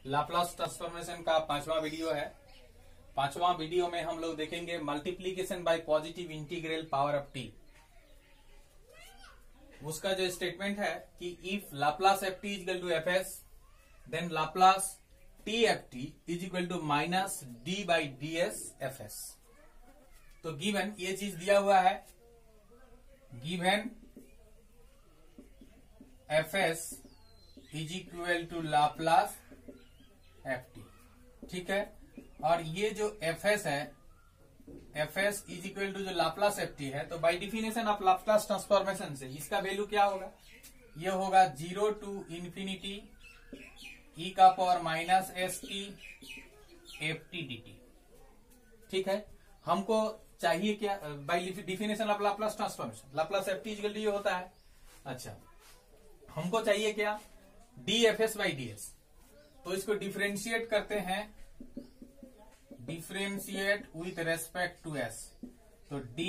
Laplace transformation का 5वां video है। 5वां वीडियो में हम लोग देखेंगे multiplication by positive integral power of t. उसका जो स्टेटमेंट है कि if Laplace f t is equal to f s then Laplace t f t is equal to minus d by d s f s. तो given ये चीज दिया हुआ है, given f s is equal to Laplace f t, ठीक है। और ये जो एफ एस है, f s is equal to जो लाप्लास एफ टी है, तो by definition of Laplace transformation से इसका वैल्यू क्या होगा, ये होगा 0 टू इंफिनिटी ई का power minus s t f t d t, ठीक है। हमको चाहिए क्या by definition of Laplace transformation, Laplace f t is equal to ये होता है। अच्छा, हमको चाहिए क्या, d f s by d s. तो इसको डिफ्रेंशिएट करते हैं, differentiate with respect to s. तो d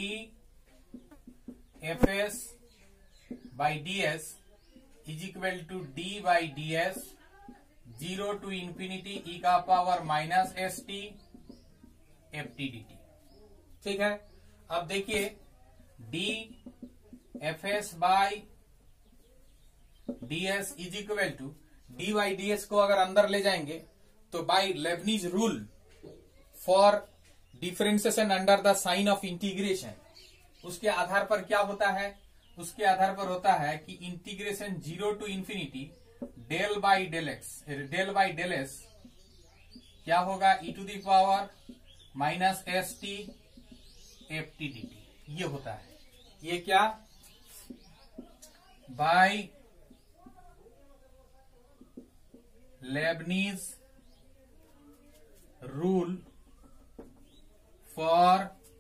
f s by d s is equal to d by d s 0 to infinity e का power minus s t f t d t, ठीक है। अब देखिए d f s by d s is equal to d by d s को अगर अंदर ले जाएंगे तो by Leibniz rule for differentiation under the sign of integration, उसके आधार पर क्या होता है, उसके आधार पर होता है कि integration 0 to infinity del by del x, del by del s क्या होगा, e to the power minus s t f t d t, ये होता है। ये क्या, by Leibniz rule for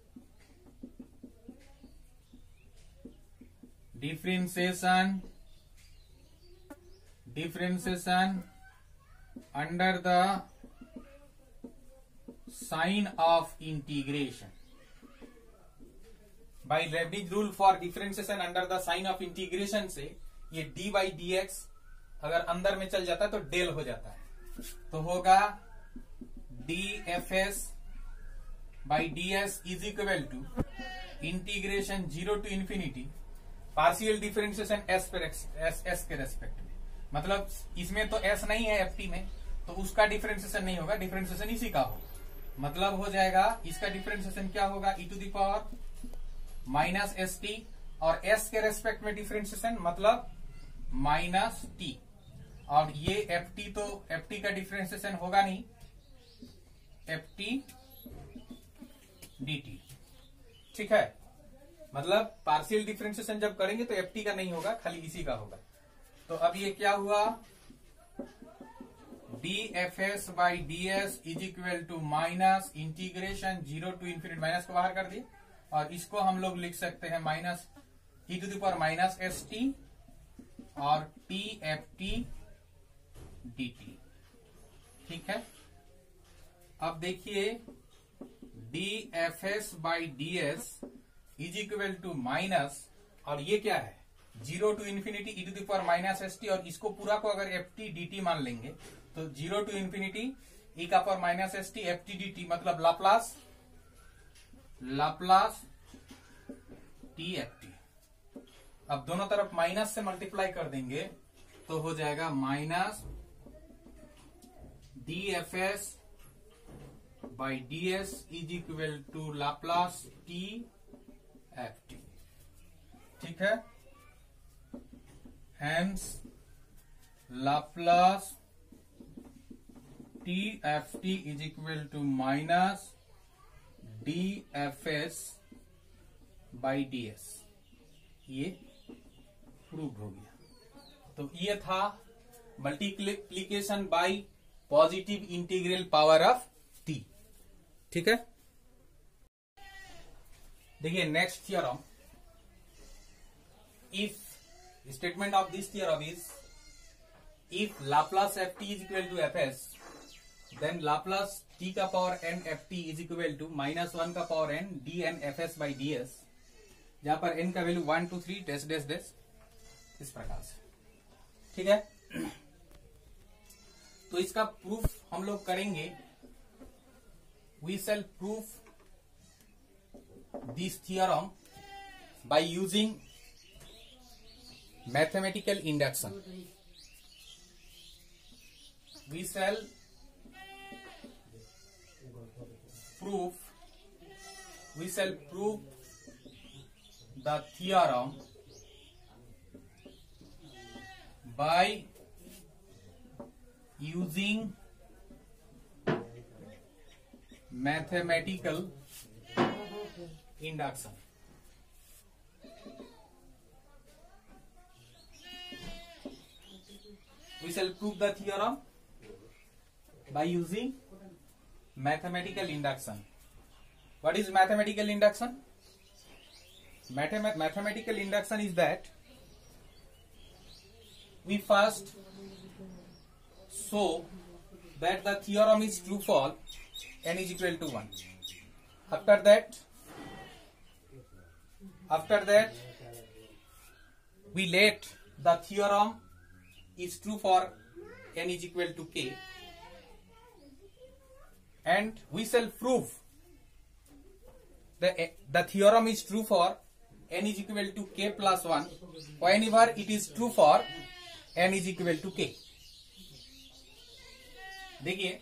differentiation under the sign of integration. By Leibniz rule for differentiation under the sign of integration से ये d by D x अगर अंदर में चल जाता है तो डेल हो जाता है, तो होगा d f s by d s is equal to integration 0 to infinity partial differentiation s के रेस्पेक्ट में। मतलब इसमें तो एस नहीं है एफ टी में, तो उसका डिफरेंशिएशन नहीं होगा, डिफरेंशिएशन इसी का होगा। मतलब हो जाएगा इसका डिफरेंशिएशन क्या होगा, e to the power minus s t, और एस के रेस्पेक्ट में डिफरेंशिएशन मतलब माइनस टी, और ये एफ टी, तो एफ टी का डिफरेंशिएशन होगा नहीं, एफ टी डी टी, ठीक है। मतलब पार्शियल डिफरेंशिएशन जब करेंगे तो एफ टी का नहीं होगा, खाली इसी का होगा। तो अब ये क्या हुआ, d f s by d s is equal to minus integration 0 to infinity, minus को बाहर कर दिए, और इसको हम लोग लिख सकते हैं minus e to the power minus s t और t f t d t, ठीक है। अब देखिए d f s by d s is equal to minus, और ये क्या है 0 to infinity e to the power minus s t, और इसको पूरा को अगर एफ टी डी टी मान लेंगे तो 0 टू इंफिनिटी ई का power minus s t f t d t, मतलब लाप्लास टी एफ टी। अब दोनों तरफ माइनस से मल्टीप्लाई कर देंगे तो हो जाएगा minus d f s by d s is equal to Laplace t f t, ठीक है। Hence Laplace t f t is equal to minus d f s by d s, ये prove हो गया। तो ये था multiplication by positive integral power of t, ठीक है। देखिए next theorem, if statement of this theorem is if Laplace f t is equal to f s then Laplace t का power n f t is equal to -1 का power n d n f s by d s, जहां पर N का value 1 2 3 dash dash dash इस प्रकार से, ठीक है। तो इसका प्रूफ हम लोग करेंगे। We shall proof this theorem by using mathematical induction. We shall prove the theorem by using mathematical induction। We shall prove the theorem by using mathematical induction। What is mathematical induction? Mathematical induction is that we first show that the theorem is true for n is equal to 1. After that we let the theorem is true for n is equal to k, and we shall prove the theorem is true for n is equal to k plus 1 whenever it is true for n is equal to k। देखिए,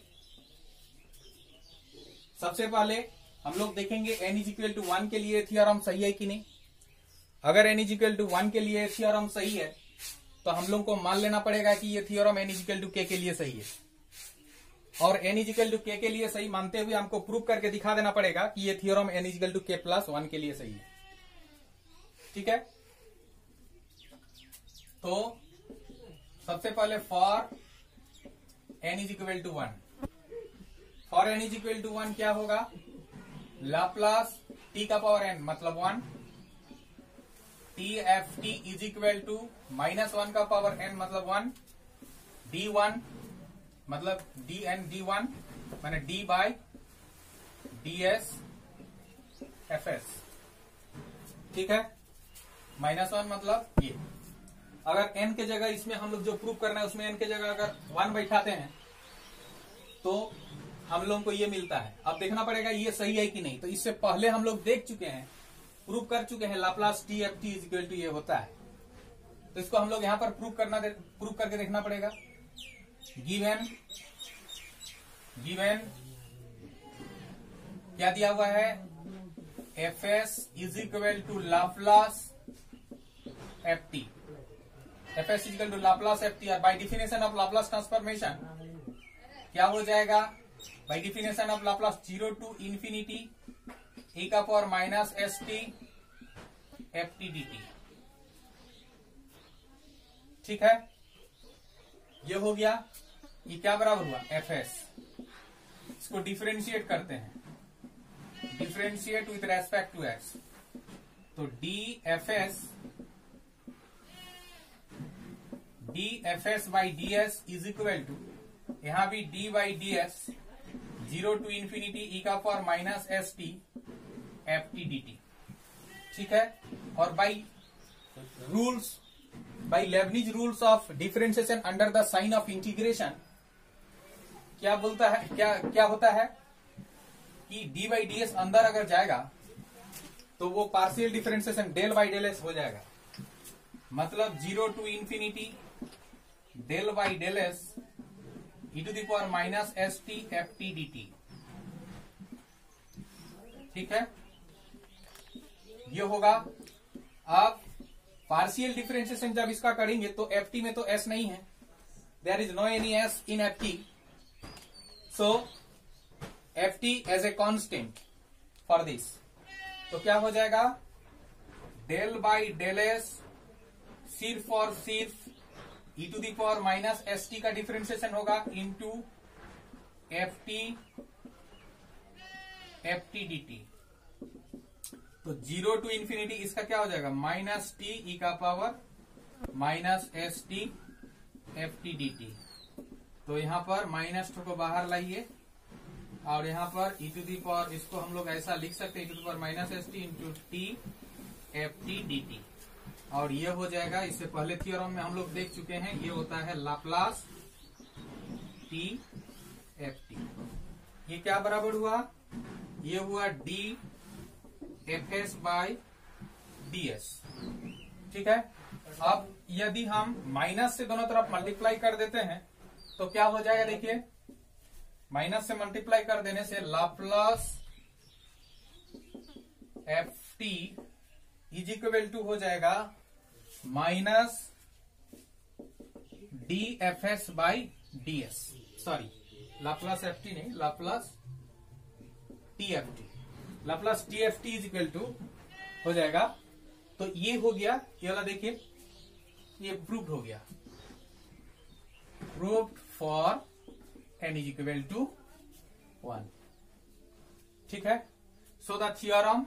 सबसे पहले हम लोग देखेंगे n is equal to 1 के लिए theorem सही है कि नहीं। अगर n is equal to 1 के लिए थियोरम सही है तो हम लोग को मान लेना पड़ेगा कि ये theorem n is equal to k के लिए सही है, और n is equal to k के लिए सही मानते हुए हमको प्रूव करके दिखा देना पड़ेगा कि ये theorem n is equal to k plus 1 के लिए सही है। ठीक है, तो सबसे पहले for n is equal to 1, for n is equal to 1 क्या होगा, लाप्लास t का पावर n मतलब 1, tft इज इक्वल टू -1 का पावर n मतलब 1, d1 मतलब dn d1 माने d बाय ds fs। ठीक है, -1 मतलब ये। अगर n के जगह इसमें हम लोग जो प्रूव करना है उसमें n के जगह अगर 1 बैठाते हैं तो हम लोग को ये मिलता है। अब देखना पड़ेगा ये सही है कि नहीं। तो इससे पहले हम लोग देख चुके हैं, प्रूव कर चुके हैं, Laplace t f t is equal to ये होता है। तो इसको हम लोग यहां पर प्रूव करके देखना पड़ेगा। गिवन क्या दिया हुआ है, f s is equal to Laplace f t, f s is equal to Laplace f t. और by definition of Laplace transformation क्या हो जाएगा, by definition of Laplace 0 to infinity e का power minus s t f t d t. ठीक है, ये हो गया। ये क्या बराबर हुआ, एफ एस। इसको डिफरेंशिएट करते हैं, differentiate with respect to x. तो d f s by d s is equal to, यहां भी d by d s 0 to infinity e का power minus s t f t d t. ठीक है, और by Leibniz rules of differentiation under the sign of integration क्या बोलता है, क्या होता है कि डी बाई डी एस अंदर अगर जाएगा तो वो partial differentiation del by del s हो जाएगा। मतलब 0 to infinity del by del s e to the power minus s t f t d t. ठीक है, ये होगा। अब पार्शियल डिफरेंशिएशन जब इसका करेंगे तो एफ टी में तो एस नहीं है, there is no any s in f t, so f t as a constant for this. तो क्या हो जाएगा, डेल बाई डेल एस सिर्फ और सिर्फ e to the power minus s t का डिफरेंशिएशन होगा into f t d t. तो 0 टू इंफिनिटी इसका क्या हो जाएगा, माइनस टी ई का power minus s t f t d t. तो यहां पर माइनस को बाहर लाइए और यहां पर ई टू दी पावर, इसको हम लोग ऐसा लिख सकते हैं, e to the power minus s t into t f t d t. और ये हो जाएगा, इससे पहले थ्योरम में हम लोग देख चुके हैं, ये होता है लाप्लास टी एफ टी। ये क्या बराबर हुआ? ये हुआ d f s by d s. ठीक है। अब यदि हम माइनस से दोनों तरफ मल्टीप्लाई कर देते हैं तो क्या हो जाएगा? देखिए, माइनस से मल्टीप्लाई कर देने से Laplace f t is equal to हो जाएगा minus d f s by d s. Sorry, Laplace f t नहीं, Laplace t f t. Laplace t f t is equal to हो जाएगा। तो ये हो गया, ये वाला देखिए, ये प्रूव्ड हो गया। Proved for n is equal to 1। ठीक है। So the theorem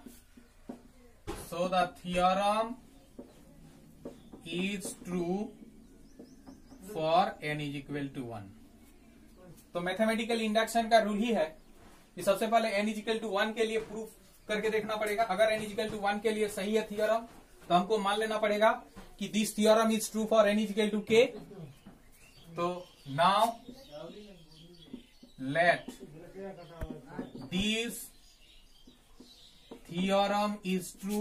is true for n is equal to 1। तो मैथमेटिकल इंडक्शन का रूल ही है कि सबसे पहले n इज इक्वल टू 1 के लिए प्रूफ करके देखना पड़ेगा। अगर n इज इक्वल टू 1 के लिए सही है थियोरम, तो हमको मान लेना पड़ेगा कि this theorem is true for n is equal to k। तो now let this theorem is true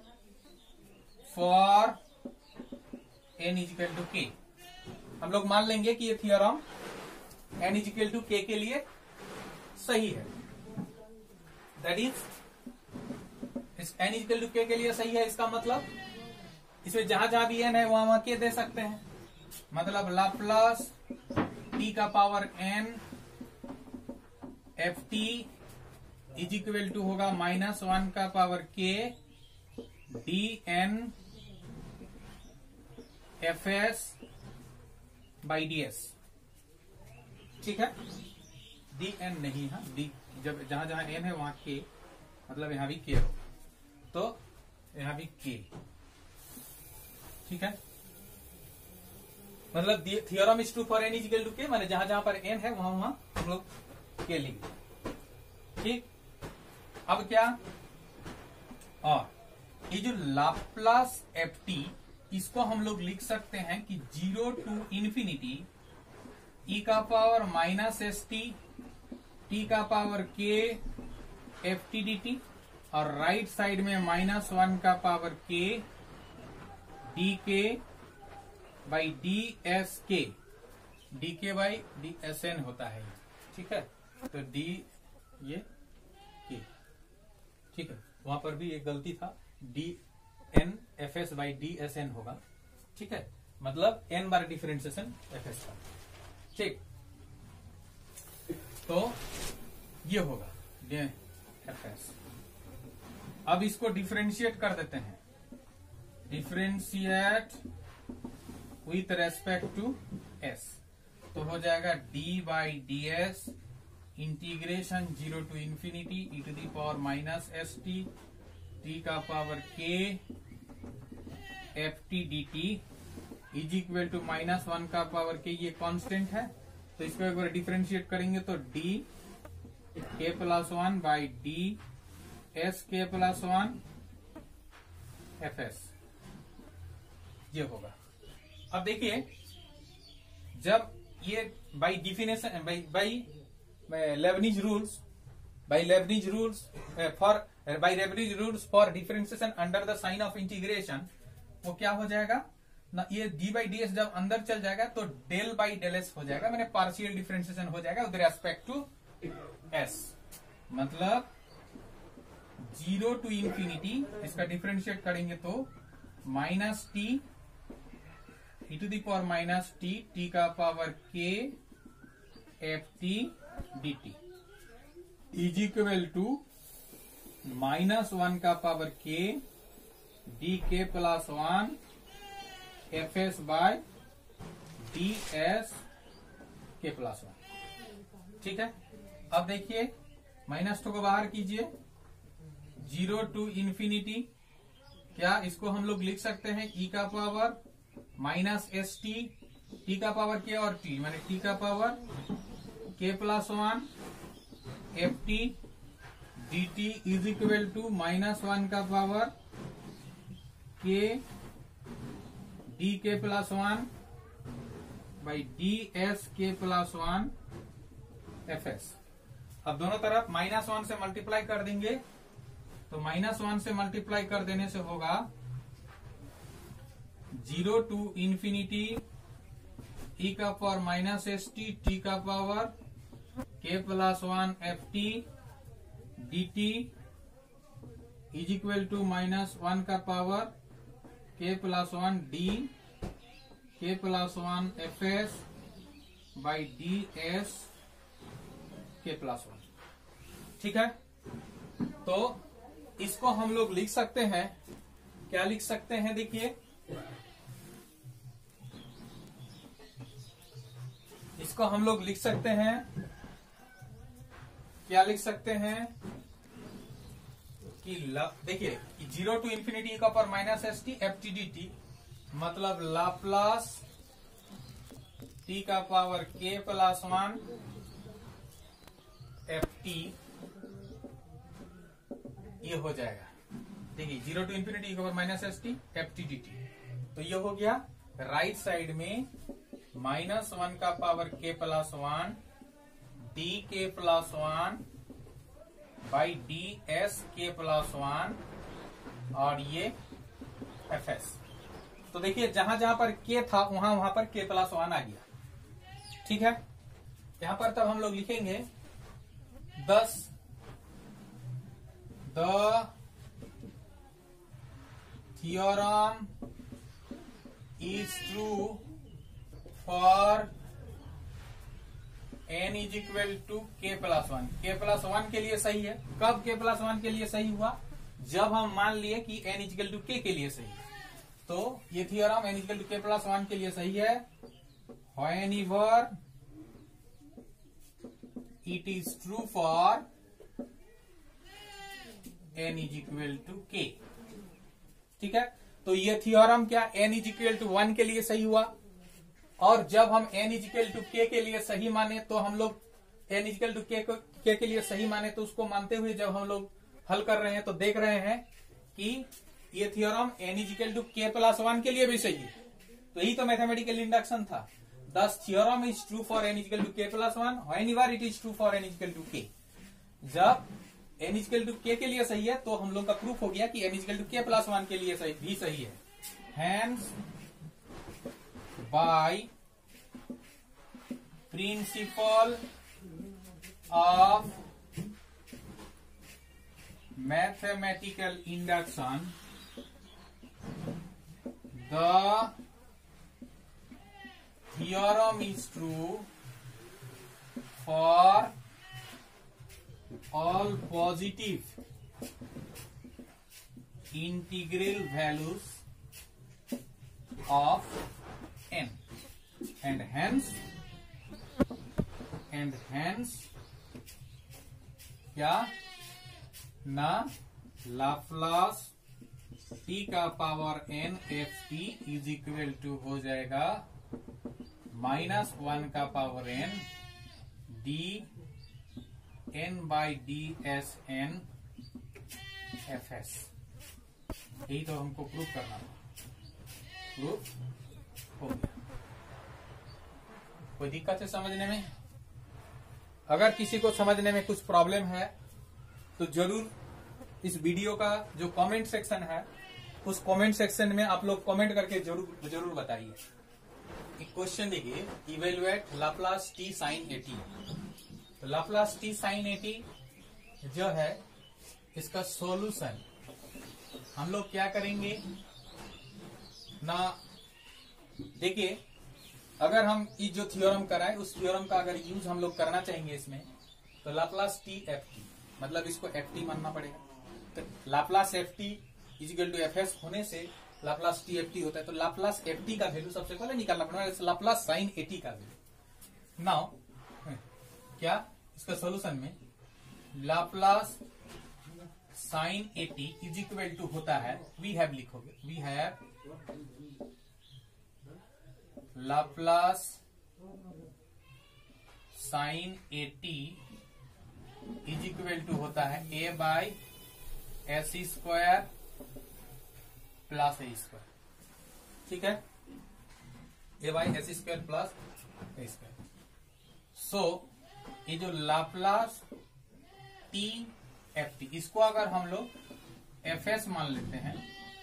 for n is equal to k। हम लोग मान लेंगे कि ये theorem n is equal to k के लिए सही है। दैट इज, इस n is equal to k के लिए सही है। इसका मतलब इसमें जहां जहां भी n है वहां k दे सकते हैं। मतलब लाप्लास t का power n f t is equal to होगा -1 का power k d n f s by d s. ठीक है। डी एन नहीं है, डी जब जहां जहां एन है वहां के, मतलब यहां भी के हो तो यहां भी के। ठीक है। मतलब theorem is true for n is equal to k, माने जहां जहां पर एन है वहां वहां हम लोग के लिखेंगे। ठीक। अब क्या, और ये जो लाप्लास एफ टी, इसको हम लोग लिख सकते हैं कि 0 टू इंफिनिटी ई का power minus s t t का power k f t d t, और राइट साइड में -1 का power k d k by d s k, d k by d s n होता है। ठीक है। तो डी ये के। ठीक है। वहां पर भी एक गलती था, d n f s by d s n होगा। ठीक है। मतलब n बार डिफरेंशिएशन एफ एस का। ठीक। तो ये होगा एफ एस। अब इसको डिफरेंशिएट कर देते हैं। Differentiate with respect to s, तो हो जाएगा d by d s integration 0 to infinity e to the power minus s t t का power k f t d t is equal to -1 का पावर के। ये कांस्टेंट है, तो इसको एक बार डिफरेंशिएट करेंगे तो d k plus 1 by d s k plus 1 f s, ये होगा। अब देखिए, जब ये by definition by Leibniz rules for differentiation under the sign of integration, वो क्या हो जाएगा ना, ये डी बाई डी एस जब अंदर चल जाएगा तो डेल बाई डेल एस हो जाएगा, मैंने पार्शियल डिफरेंशिएशन हो जाएगा विद रेस्पेक्ट टू एस। मतलब 0 टू इंफिनिटी इसका डिफरेंशिएट करेंगे तो minus t e to the power minus t t का power k f t d t is equal to -1 का power k d k plus 1 f s by d s k plus 1। ठीक है। अब देखिए, -2 को बाहर कीजिए, 0 टू इंफिनिटी, क्या इसको हम लोग लिख सकते हैं ई का power minus s t t का पावर के और टी, माने टी का power k plus 1 f t d t is equal to -1 का power k d k plus 1 by d s k plus one f s. अब दोनों तरफ -1 से multiply कर देंगे, तो -1 से मल्टीप्लाई कर देने से होगा 0 to infinity e का power minus s t t का power k plus one f t d t is equal to -1 का power k plus one d k plus one f s by d s k plus one. ठीक है, तो इसको हम लोग लिख सकते हैं, क्या लिख सकते हैं, देखिए इसको हम लोग लिख सकते हैं, क्या लिख सकते हैं कि देखिए 0 to infinity का power minus s t f t d t, मतलब लाप्लास टी का power k plus one f t, ये हो जाएगा। देखिए 0 to infinity का power minus s t f t d t, तो ये हो गया राइट साइड में -1 का power k plus one d k plus one by d s k plus one और ये एफ एस। तो देखिए जहां जहां पर के था वहां पर के प्लस वन आ गया। ठीक है, यहां पर तब हम लोग लिखेंगे 10 the theorem is true for n is equal to k plus one. K plus one के लिए सही है। कब के प्लस वन के लिए सही हुआ? जब हम मान लिए कि n इज इक्वल टू के लिए सही है। तो ये theorem n is equal to k plus one के लिए सही है whenever it is true for n is equal to k. ठीक है, तो ये थियोरम क्या n इज इक्वल टू 1 के लिए सही हुआ, और जब हम n इज इक्वल टू के लिए सही माने तो हम लोग n इज इक्वल टू के लिए सही माने, तो उसको मानते हुए जब हम लोग हल कर रहे हैं तो देख रहे हैं कि ये theorem n is equal to k plus one के लिए भी सही है। तो यही तो मैथमेटिकल इंडक्शन था। This theorem is true for n is equal to k plus one whenever it is true for n is equal to k. जब n इज इक्वल टू के लिए सही है तो हम लोग का प्रूफ हो गया कि n is equal to k plus one के लिए भी सही है। Hence by principle of mathematical induction, the theorem is true for all positive integral values of n, and hence क्या ना लाप्लास t का power n f t is equal to हो जाएगा -1 का power n d n by d s n f s. यही तो हमको proof करना था। प्रूफ हो गया। कोई दिक्कत है समझने में? अगर किसी को समझने में कुछ प्रॉब्लम है तो जरूर इस वीडियो का जो कमेंट सेक्शन है उस कमेंट सेक्शन में आप लोग कमेंट करके जरूर बताइए। एक क्वेश्चन देखिए, इवेलुएट लाप्लास टी साइन 80। तो लाप्लास टी साइन 80 जो है इसका सॉल्यूशन हम लोग क्या करेंगे ना, देखिए अगर हम ये जो थ्योरम कराए उस थ्योरम का अगर यूज हम लोग करना चाहेंगे इसमें, तो लाप्लास टी एफ टी, मतलब इसको एफ टी मानना पड़ेगा। तो Laplace f t is equal to f s होने से लाप्लास टी एफ टी होता है। तो लाप्लास एफ टी का वैल्यू सबसे पहले निकालना पड़ेगा, लाप्लास साइन 80 का वैल्यू। नाउ क्या इसका सोल्यूशन में Laplace sine 80 is equal to होता है, वी हैव लिखोगे, we have Laplace sine 80 is equal to होता है a by s square plus a square. ठीक है, a by s square plus a square. So ये जो लाप्लास टी एफ टी, इसको अगर हम लोग एफ एस मान लेते हैं,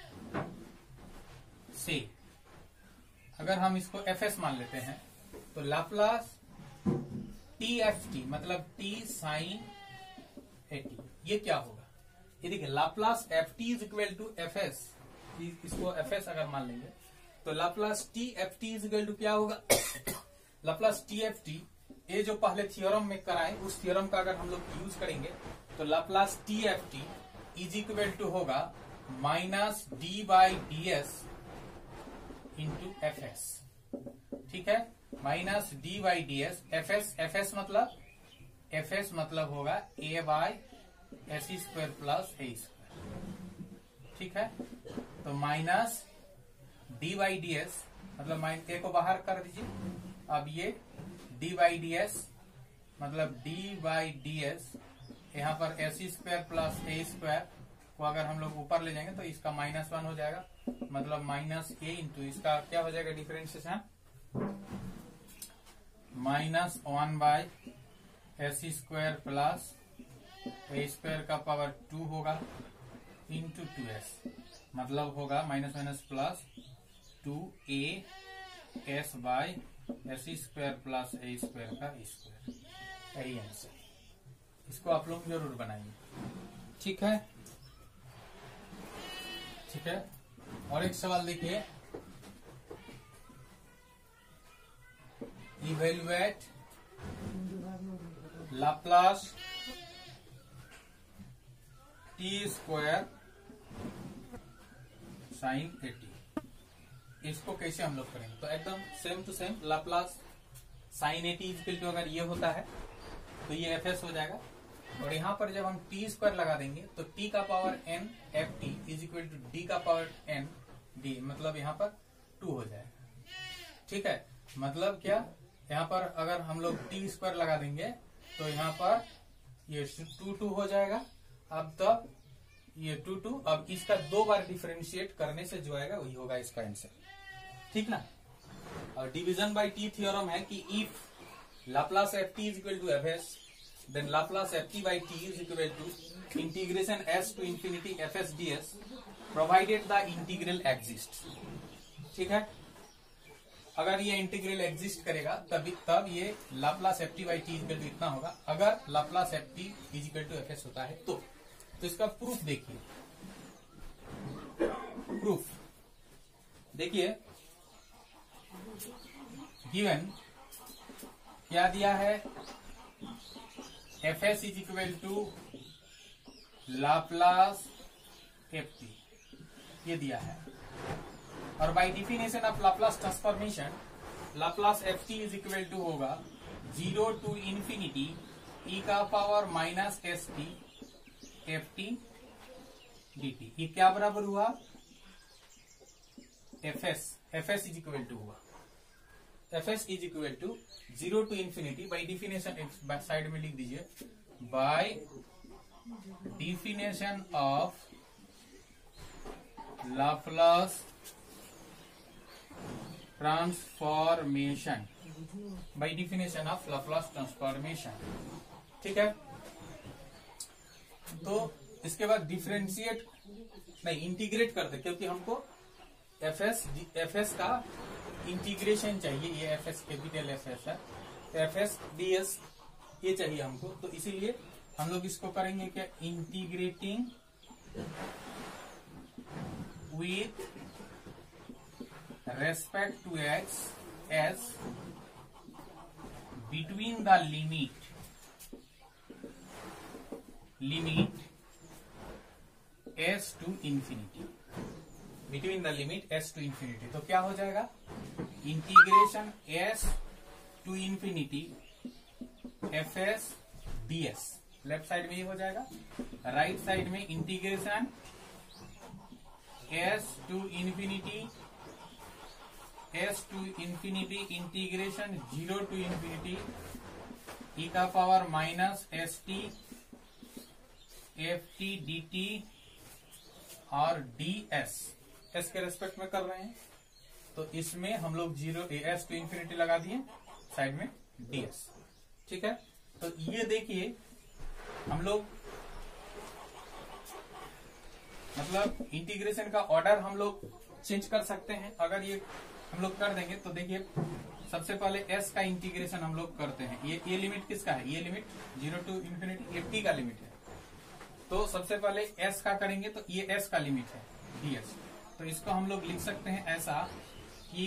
से अगर हम इसको एफ एस मान लेते हैं तो लाप्लास टी एफ टी मतलब टी साइन ए टी, ये क्या होगा? ये देखिए Laplace f t is equal to f s, इसको एफ एस अगर मान लेंगे तो Laplace t f t is equal to क्या होगा? लाप्लास टी एफ टी, ये जो पहले थ्योरम में कराए उस थ्योरम का अगर हम लोग यूज करेंगे तो Laplace t f t is equal to होगा minus d by d s into f s. ठीक है, minus d by d s f s मतलब होगा a by s square plus a square. ठीक है, तो minus d by d s मतलब a को बाहर कर दीजिए, अब ये डी बाई डी एस मतलब डी बाई डी एस, यहाँ पर s square plus a square को अगर हम लोग ऊपर ले जाएंगे तो इसका -1 हो जाएगा, मतलब माइनस ए इंटू इसका क्या हो जाएगा differentiation, -1 by s square plus a square का पावर 2 होगा इंटू 2s, मतलब होगा minus minus plus 2a s by s square plus a square का स्क्वायर। यही आंसर, इसको आप लोग जरूर बनाइए। ठीक है, ठीक है। और एक सवाल देखिए, evaluate Laplace t square sine a t, इसको कैसे हम लोग करेंगे? तो एकदम same to same Laplace sine a t equal to अगर ये होता है तो ये एफ एस हो जाएगा, और यहाँ पर जब हम टी स्क्वायर लगा देंगे तो टी का power n f t is equal to d का पावर एन डी, मतलब यहाँ पर 2 हो जाएगा। ठीक है, मतलब क्या, यहाँ पर अगर हम लोग टी स्क्वायर लगा देंगे तो यहाँ पर ये 2 हो जाएगा। अब तब ये 2, अब इसका 2 बार डिफरेंशिएट करने से जो आएगा वही होगा इसका आंसर। ठीक ना, और डिवीजन बाय टी थ्योरम है कि if Laplace f t is equal to f s then Laplace ft by t is equal to integration s to infinity fs ds provided the integral exists। ठीक है, अगर ये integral exist करेगा तब ये Laplace f t by t equal to इतना होगा। अगर Laplace f t is equal to f s होता है तो इसका प्रूफ देखिए। प्रूफ देखिए, गिवन क्या दिया है, f s is equal to Laplace f t, ये दिया है, और by definition of Laplace transformation Laplace f t is equal to होगा 0 to इंफिनिटी ई का power minus s t f t d t. ये क्या बराबर हुआ, f s is equal to हुआ, f s is equal to 0 to infinity, by definition side में लिख दीजिए, by definition of Laplace transformation, by definition of Laplace transformation. ठीक है, तो इसके बाद डिफरेंशिएट नहीं इंटीग्रेट कर दे, क्योंकि हमको एफ एस का इंटीग्रेशन चाहिए, ये f s capital f s है, एफ एस डी एस ये चाहिए हमको, तो इसीलिए हम लोग इसको करेंगे क्या, integrating with respect to x s between the limit s to infinity, between the limit s to infinity. तो क्या हो जाएगा, integration s to infinity f s d s, left side में ये हो जाएगा, राइट साइड में integration s to infinity integration 0 to infinity e का power minus s t f t d t और डी एस के रेस्पेक्ट में कर रहे हैं, तो इसमें हम लोग 0 एस टू इंफिनिटी लगा दिए, साइड में ds। ठीक है, तो ये देखिए हम लोग मतलब इंटीग्रेशन का ऑर्डर हम लोग चेंज कर सकते हैं। अगर ये हम लोग कर देंगे तो देखिए सबसे पहले s का इंटीग्रेशन हम लोग करते हैं। ये लिमिट किसका है? ये लिमिट 0 to इंफिनिटी, ये t का लिमिट है। तो सबसे पहले s का करेंगे तो ये s का लिमिट है ds। तो इसको हम लोग लिख सकते हैं ऐसा कि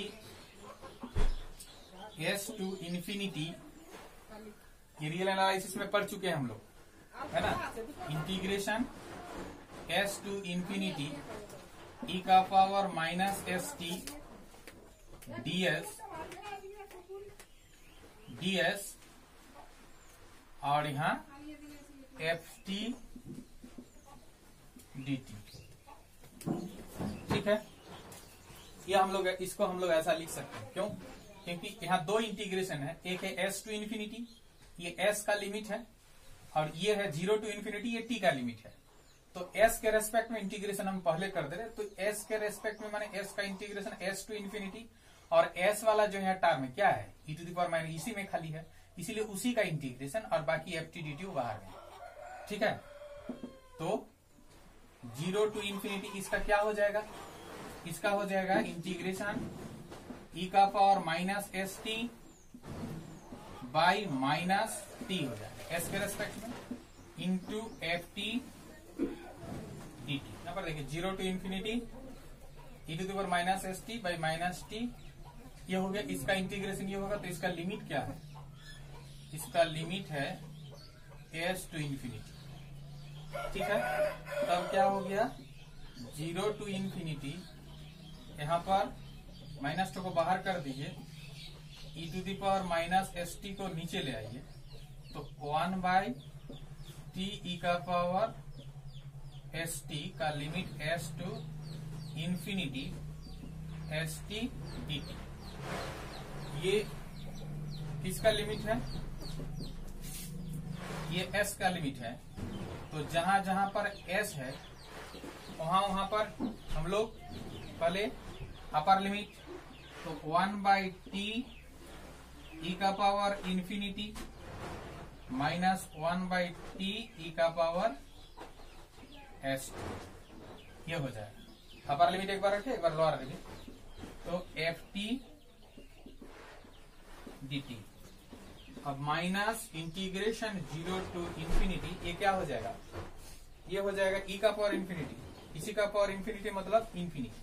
s टू इंफिनिटी, ये रियल एनालिसिस में पढ़ चुके हैं हम लोग, है ना। Integration s to infinity e का पावर माइनस st ds और यहाँ ft dt। ठीक है, ये हम लोग इसको हम लोग ऐसा लिख सकते हैं। क्यों? क्योंकि यहाँ दो इंटीग्रेशन है, एक है s टू इंफिनिटी, ये s का लिमिट है, और ये है 0 टू इंफिनिटी, ये t का लिमिट है। तो s के रेस्पेक्ट में इंटीग्रेशन हम पहले कर दे रहे, तो s के रेस्पेक्ट में माने s का इंटीग्रेशन s टू इंफिनिटी, और s वाला जो है टर्म में क्या है e to the power minus, इसी में खाली है, इसीलिए उसी का इंटीग्रेशन, और बाकी ft dt बाहर में। ठीक है, तो 0 टू इंफिनिटी इसका क्या हो जाएगा? इसका हो जाएगा इंटीग्रेशन e का power minus s t by minus t हो जाएगा s के रेस्पेक्ट में, into f t d t. यहाँ पर देखिए 0 to infinity e to the power minus s t by minus t, ये हो गया। इसका इंटीग्रेशन ये होगा, तो इसका लिमिट क्या है? इसका लिमिट है s टू इंफिनिटी। ठीक है, तब क्या हो गया 0 टू इंफिनिटी, यहाँ पर माइनस टू को बाहर कर दीजिए, e to the power minus s t को नीचे ले आइए, तो 1 बाई टी ई का पावर एस टी का limit s to infinity s t d t. ये किसका लिमिट है? ये s का लिमिट है। तो जहां जहां पर s है वहां पर हम लोग पहले अपर लिमिट, तो 1 बाई टी ई का power infinity minus 1 by t e का पावर एस, ये हो जाएगा। अपर लिमिट एक बार रखिए, एक बार लोअर रखिए, तो एफ टी डी टी। अब माइनस इंटीग्रेशन 0 टू इंफिनिटी, ये क्या हो जाएगा? ये हो जाएगा e का पावर इंफिनिटी, इसी का पावर इंफिनिटी मतलब इंफिनिटी,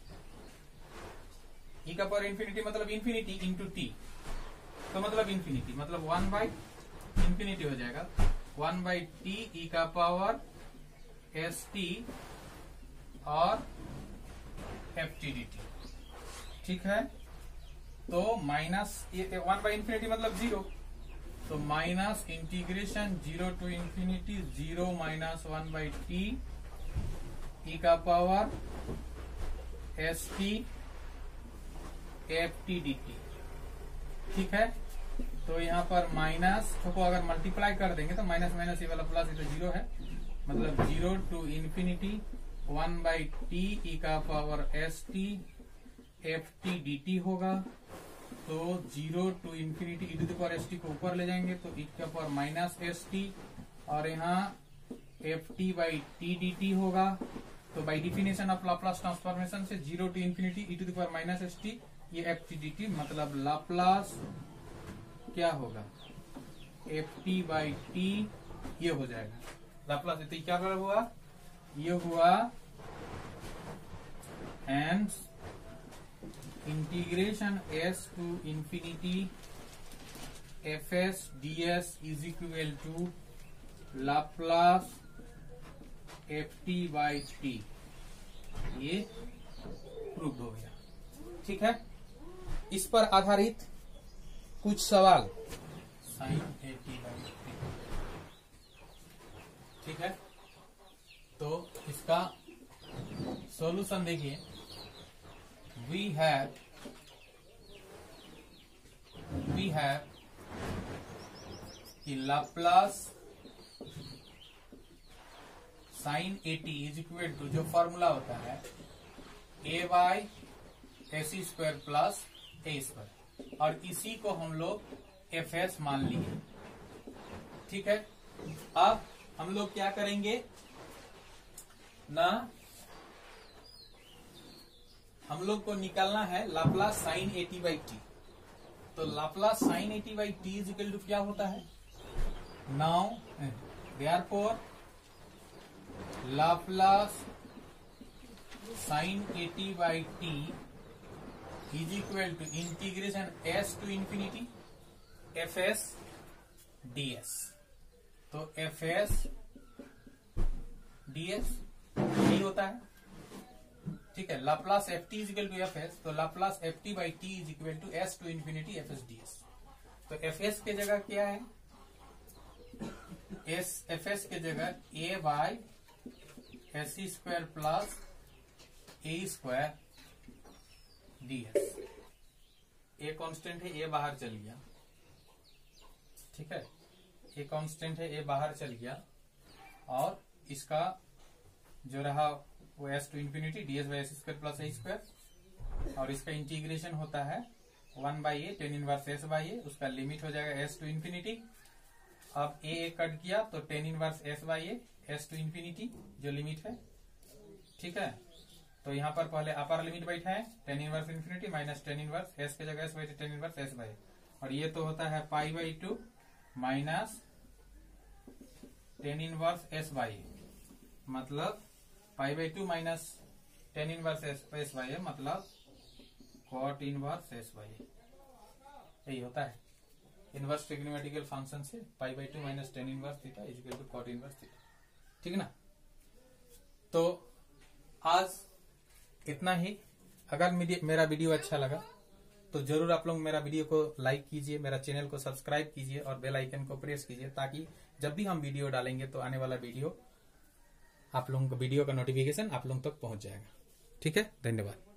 e का पावर इंफिनिटी मतलब इंफिनिटी इंटू टी, तो मतलब इंफिनिटी मतलब 1 बाई इंफिनिटी हो जाएगा 1 बाई टी ई का पावर एस टी और एफ टी डी टी। ठीक है, तो माइनस 1 बाई इंफिनिटी मतलब 0, तो minus integration 0 to infinity 0 minus 1 by t e का power s t f t d t. ठीक है, तो यहाँ पर माइनस को अगर मल्टीप्लाई कर देंगे तो माइनस माइनस ये वाला प्लस, ये तो 0 है, मतलब 0 to infinity 1 by t e का power s t f t d t होगा। तो 0 to infinity e to the power s t को ऊपर ले जाएंगे तो ई का पावर माइनस एस टी, और यहाँ f t by t d t होगा। तो by definition of Laplace transformation से 0 to infinity e to the power minus s t, ये एफ टी डी टी, मतलब लाप्लास क्या होगा एफ टी बाई टी, ये हो जाएगा लाप्लास। तो क्या हुआ? ये हुआ and integration s to infinity f s d s is equal to Laplace f t by t, ये प्रूव हो गया। ठीक है, इस पर आधारित कुछ सवाल sine a t by t. ठीक है, तो इसका सॉल्यूशन देखिए, we have कि Laplace sine a t is equal to, जो फॉर्मूला होता है a by a c square plus a square, और इसी को हम लोग एफ एस मान लिए। ठीक है, अब हम लोग क्या करेंगे ना, हम लोग को निकालना है Laplace sine a t by t. तो Laplace sine a t by t is equal to क्या होता है, now therefore Laplace sine a t by t is equal to integration s to infinity f s d s. तो f s d s यही होता है। ठीक है, Laplace f t is equal to f s, तो Laplace f t by t is equal to S to infinity f s d s. तो f s के जगह क्या है, एफ एस के जगह a by s square plus a square d s. A constant है, a बाहर चल गया। ठीक है, ए कांस्टेंट है, ए बाहर चल गया, और इसका जो रहा वो s to infinity d s by s square plus a square, और इसका इंटीग्रेशन होता है 1 by a tan inverse s by a, उसका लिमिट हो जाएगा एस टू इंफिनिटी। अब ए कट किया तो tan inverse s by a s to infinity जो लिमिट है। ठीक है, तो यहाँ पर पहले अपर लिमिट बैठा है tan inverse infinity minus tan inverse s के जगह s by tan inverse s by, और ये तो होता है pi by two minus tan inverse s by, मतलब pi by two minus tan inverse s by है, मतलब कॉट इनवर्स एस बाई। यही होता है इनवर्स ट्रिग्नोमेट्रिकल फंक्शन से pi by two minus tan inverse theta is equal to cot inverse theta. ठीक है ना, तो आज इतना ही। अगर मेरा वीडियो अच्छा लगा तो जरूर आप लोग मेरा वीडियो को लाइक कीजिए, मेरा चैनल को सब्सक्राइब कीजिए और बेल आइकन को प्रेस कीजिए, ताकि जब भी हम वीडियो डालेंगे तो आने वाला वीडियो आप लोगों को वीडियो का नोटिफिकेशन आप लोगों तक पहुंच जाएगा। ठीक है, धन्यवाद।